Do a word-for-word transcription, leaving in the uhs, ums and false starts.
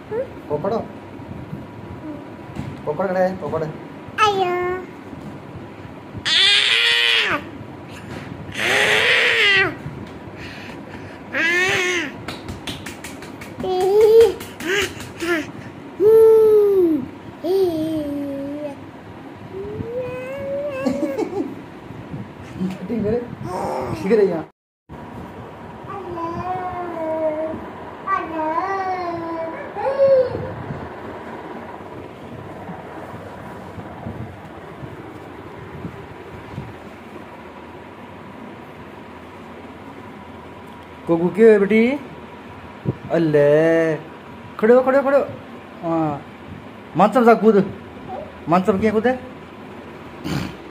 पकड़ो पकड़ करे पकड़ आयो ठीक है ठीक है यहाँ कोकू क्यों है बेटी अल्ले खड़े हो खड़े हो खड़े हो हाँ मंचम जा कूद मंचम क्या कूदे